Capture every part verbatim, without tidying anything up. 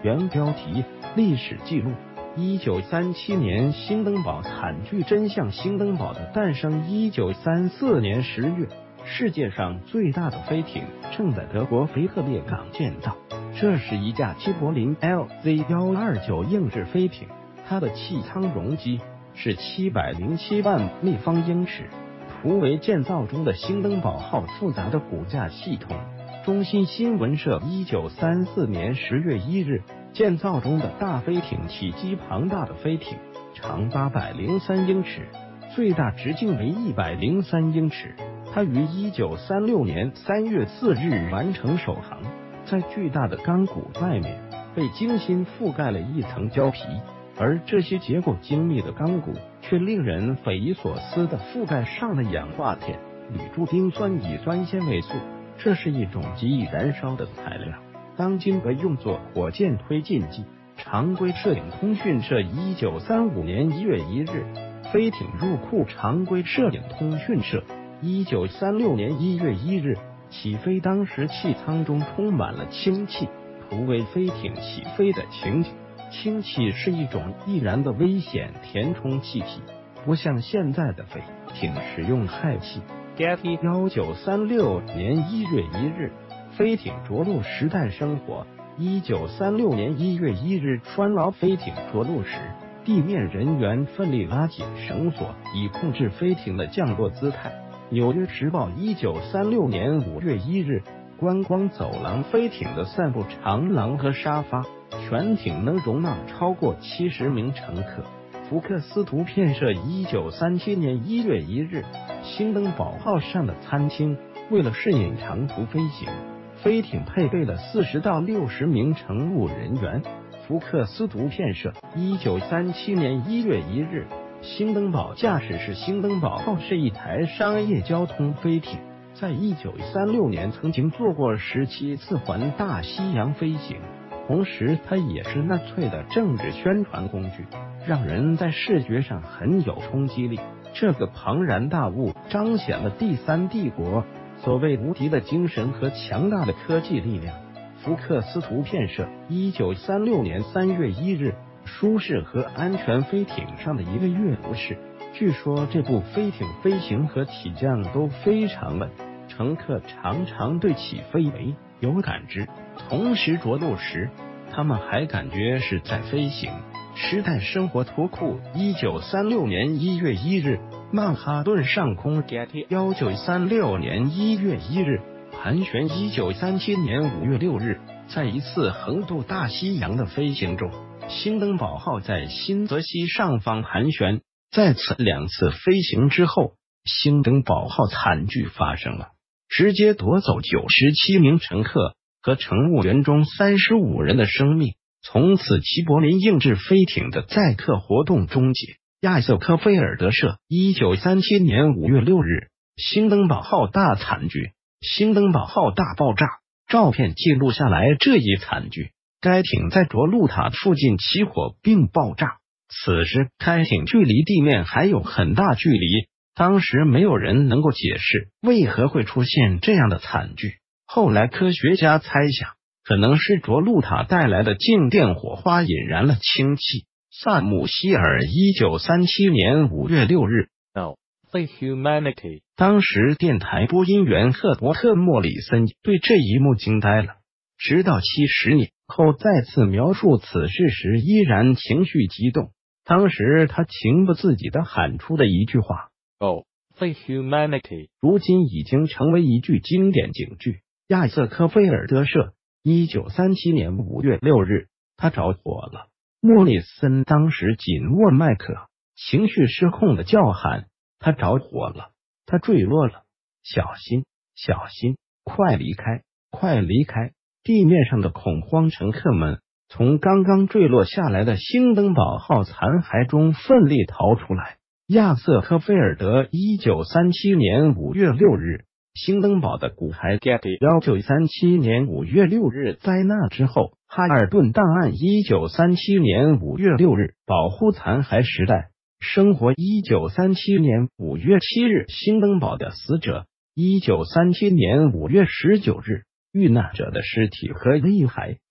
原标题：历史记录。一九三七年兴登堡惨剧真相。兴登堡的诞生。一九三四年十月，世界上最大的飞艇正在德国腓特烈港建造。这是一架齐柏林 L Z 一二九硬质飞艇，它的气舱容积是七百零七万立方英尺，图为建造中的兴登堡号复杂的骨架系统。中新新闻社一九三四年十月一日，建造中的大飞艇体积庞大的飞艇，长八百零三英尺，最大直径为一百零三英尺。它于一九三六年三月四日完成首航，在巨大的钢骨外面被精心覆盖了一层胶皮，而这些结构精密的钢骨却令人匪夷所思地覆盖上了氧化铁、铝铢丁酸乙酸纤维素，这是一种极易燃烧的材料，当今被用作火箭推进剂。常规摄影通讯社一九三五年一月一日，飞艇入库。常规摄影通讯社一九三六年一月一日，起飞当时气舱中充满了氢气，图为飞艇起飞的情景。氢气是一种易燃的危险填充气体，不像现在的飞艇使用氦气。Getty 一九三六年一月一日，飞艇着陆时代生活。一九三六年一月一日，川牢飞艇着陆时，地面人员奋力拉紧绳索，以控制飞艇的降落姿态。纽约时报一九三六年五月一日，观光走廊飞艇的散步长廊和沙发，全艇能容纳超过七十名乘客。福克斯图片社一九三七年一月一日，兴登堡号上的餐厅为了适应长途飞行，飞艇配备了四十到六十名乘务人员。福克斯图片社一九三七年一月一日，兴登堡驾驶室。兴登堡号是一台商业交通飞艇，在一九三六年曾经做过十七次环大西洋飞行，同时它也是纳粹的政治宣传工具，让人在视觉上很有冲击力。这个庞然大物彰显了第三帝国所谓无敌的精神和强大的科技力量。福克斯图片社一九三六年三月一日，舒适和安全飞艇上的一个阅读室。据说这部飞艇飞行和起降都非常稳，乘客常常对起飞没有感知，同时着陆时他们还感觉是在飞行。时代生活图库一九三六年一月一日，曼哈顿上空。Getty 一九三六年一月一日，盘旋。一九三七年五月六日，在一次横渡大西洋的飞行中，兴登堡号在新泽西上方盘旋。在此两次飞行之后，兴登堡号惨剧发生了，直接夺走九十七名乘客和乘务员中三十五人的生命。从此，齐柏林硬质飞艇的载客活动终结。亚瑟科菲尔德社一九三七年五月六日，兴登堡号大惨剧。兴登堡号大爆炸，照片记录下来这一惨剧。该艇在着陆塔附近起火并爆炸，此时该艇距离地面还有很大距离，当时没有人能够解释为何会出现这样的惨剧。后来科学家猜想，可能是着陆塔带来的静电火花引燃了氢气。萨姆希尔一九三七年五月六日。 No, for humanity。 当时电台播音员赫伯特莫里森对这一幕惊呆了，直到七十年后再次描述此事时依然情绪激动。当时他情不自禁地喊出的一句话 Oh, for humanity， 如今已经成为一句经典警句。亚瑟科菲尔德社一九三七年五月六日，他着火了。莫里森当时紧握麦克，情绪失控的叫喊：他着火了，他坠落了，小心，小心，快离开，快离开！地面上的恐慌乘客们从刚刚坠落下来的兴登堡号残骸中奋力逃出来。亚瑟科菲尔德一九三七年五月六日，兴登堡的骨骸。Getty 一九三七年五月六日，在那之后，哈尔顿档案一九三七年五月六日，保护残骸时代生活一九三七年五月七日，兴登堡的死者一九三七年五月十九日，遇难者的尸体和遗骸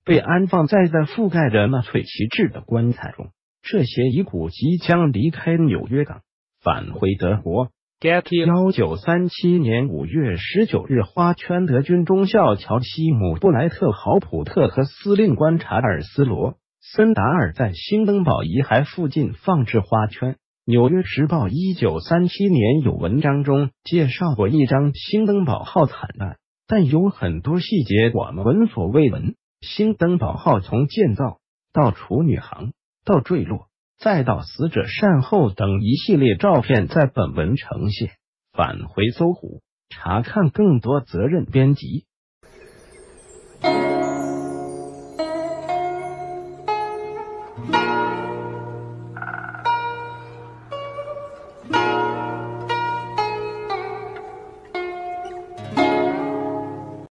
被安放在在覆盖着纳粹旗帜的棺材中。这些遗骨即将离开纽约港，返回德国。一九三七年五月十九日，花圈德军中校乔西姆·布莱特豪普特和司令官查尔斯·罗森达尔在兴登堡遗骸附近放置花圈。纽约时报一九三七年有文章中介绍过一张兴登堡号惨案，但有很多细节我们闻所未闻。兴登堡号从建造到处女航到坠落再到死者善后等一系列照片在本文呈现。返回搜狐，查看更多责任编辑。